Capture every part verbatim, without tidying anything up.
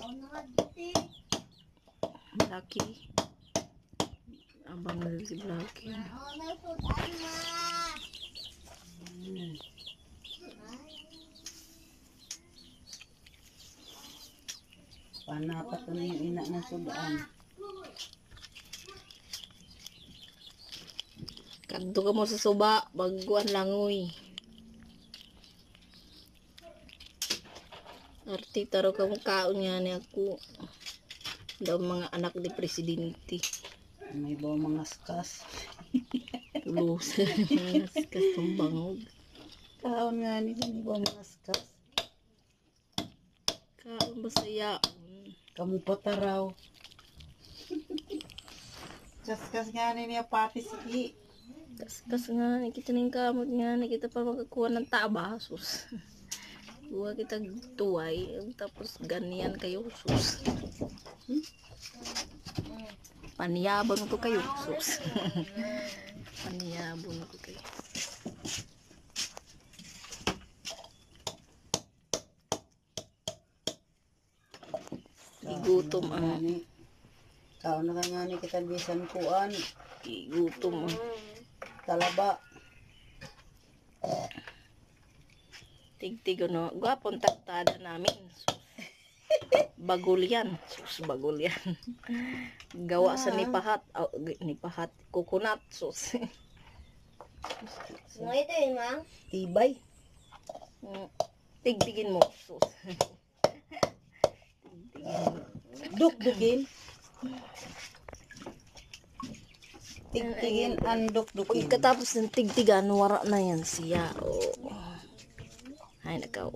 Laki. Abang na si Blackie. Hmm. Panapat ko na yung ina ng sudaan. Kadto ka mo sa suba, baguan langoy. Artita raw ka mo kaon nga ni ako. Daw mga anak ni presidente. May bawa mga skas. Tulus. Kas tumbangog. Kaon nga ni may bawa mga skas. Kaon ba saya? Kamu pataraw. Kaskas nga ni niya pati sige. Kas-kas nga ni kita ning kamot nga ni kita pa makakuha ng taba, sus. Kuha kita tuway, tapos ganyan kayo, sus. Hmm? Paniyabang ko kayo, sus. Paniyabang ko kayo. Igutom ang Kaon na nga ni kita bisan kuan. igutom ang Talaba. tig-tig ano, gwapong taktada namin. Sus. Bagol yan. Sus, bagol yan. Gawa sa nipahat. Oh, nipahat. Coconut. Sus. Ano ito yun, Mang? Tibay. Tig-tigin mo. Sus. Tig-tigin mo. Duk-dukin. Tig-tigin ang duk-dukin. Pagkatapos ng tig-tigan, wara na yan siya. Oh. Ay, nakaw.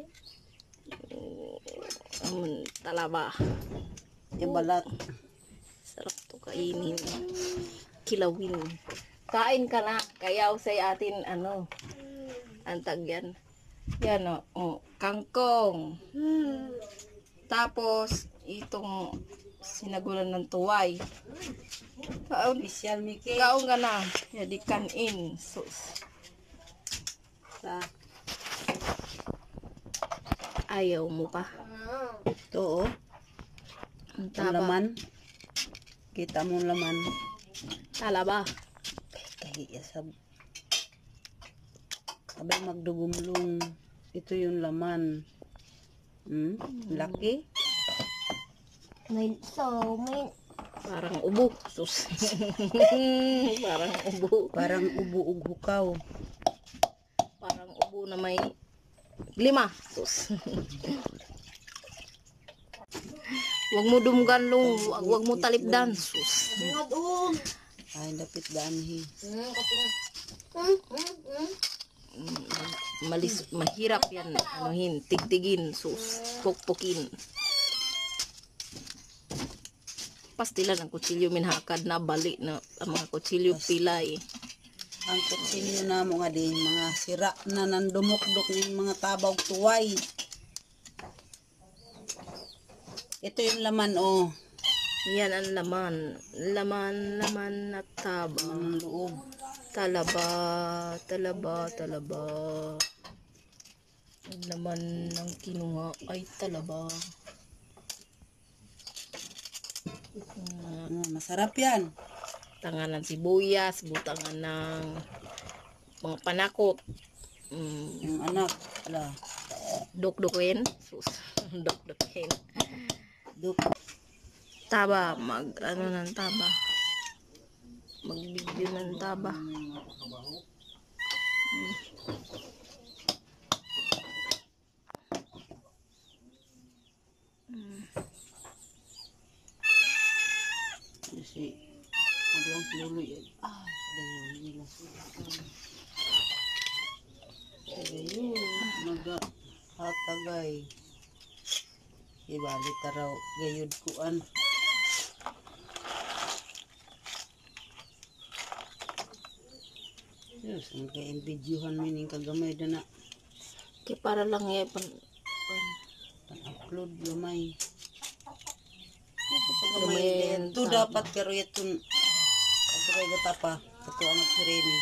Um, talaba. Ibalat. Sarap to kainin. Kilawin. Kain ka na. Kaya usay atin, ano, antag yan. Yan, o. Oh, kangkong. Tapos, itong sinagulan ng tuway. Kaon. Special Mickey. Kaon ka na. Yadi kanin. Sus. Sa Ayaw mo pa. to, oh. Ang Ang taba. laman. Kita mo laman. Talaba. Kahiya sab. Sabay magdugumlong. Ito yung laman. Hmm? Laki. May, so, may, Parang ubo. Sus. Parang ubo. Parang ubo ug hukaw. Parang ubo na may lima. Sus. Huwag mo dumgan long. Huwag, huwag mo talipdan. Sus. mga doon. Ay, dapit danhi. Hmm, kapag, hmm, hmm, hmm. Malis, mahirap yan. Anuhin, tigtigin. Sus. Pukpukin. Pastilan ang kutsilyo minhakad na bali na ang mga kutsilyo pilay. Ang kutsilyo na mo nga din, mga sira na nandumukdok ng mga tabawg tuway. Ito yung laman, oh. Yan ang laman. Laman, laman na taba. Ang loob. Talaba, talaba, talaba. Ang laman ng kinuha ay talaba. Ano, masarap yan. Tangan ng sibuyas, butangan ng mga panakot. Mm, Yung anak, ala, dok-dokin. Sus, dok-dokin. duk. Taba, mag ano ng taba. Mag-video ng taba. Mm. Mm. Kasi, ano ang luloy yan. Ah, ada yung nila. Ada yun, nag-hatagay. Ibalik taraw, gayod kuan. Yes, ang ka-videohan mo yung kagamay na na. Kaya para lang eh, pan, pan, Pan-upload gamay. Gamay Ito tama. dapat karo ito. Ito kay gata pa. Ito ang sireni.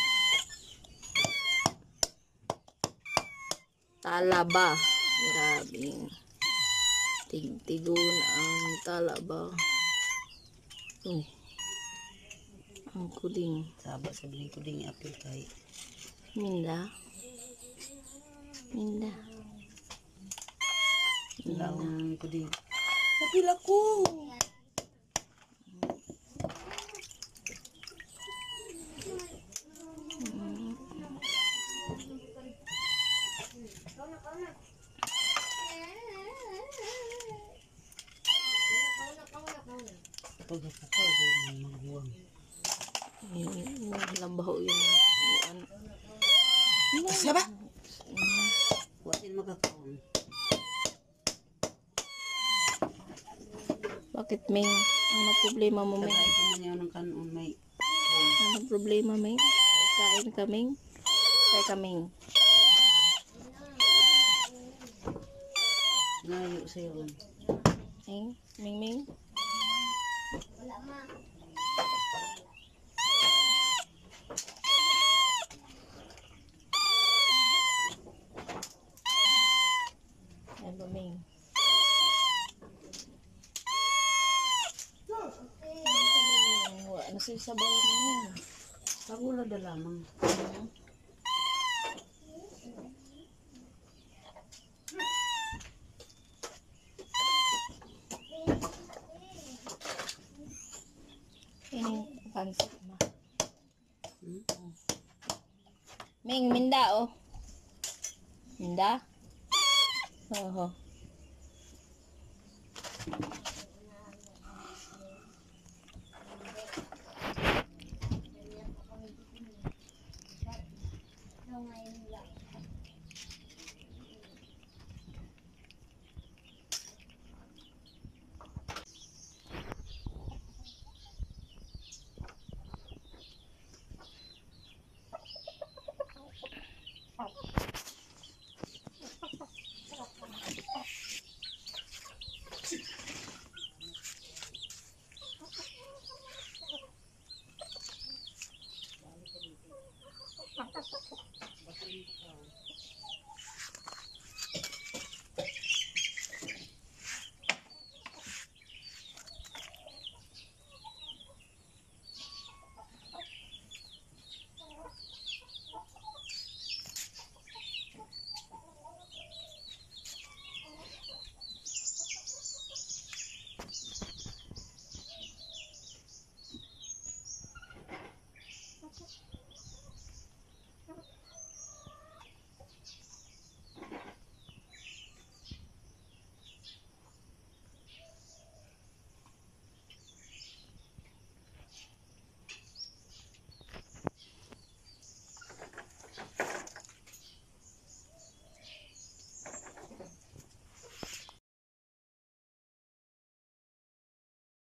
talaba. Grabe. Tig-tigon ang tala ba? Uy. Ang kuding. Saba sa bili ko din apil kay. Minda. Minda. Lawan ko din. Apil ako. Pag ako ko, ay magbuwang. Labaho yun. Ano? Saba! Wasin magkakaon. Bakit, Ming? Ano problema mo, Ming? Sabay ko man yun ng kanon may Ano problema, Ming? Kain ka, Ming? Kain ka, Ming. ngayo sa'yo. Ming? Ming, Ming? Ano, Ming? Ano sa sabaw mo, Ming? Pagula da lamang. Ini pansit ma. Hmm? Ming, minda oh. Minda? Oo.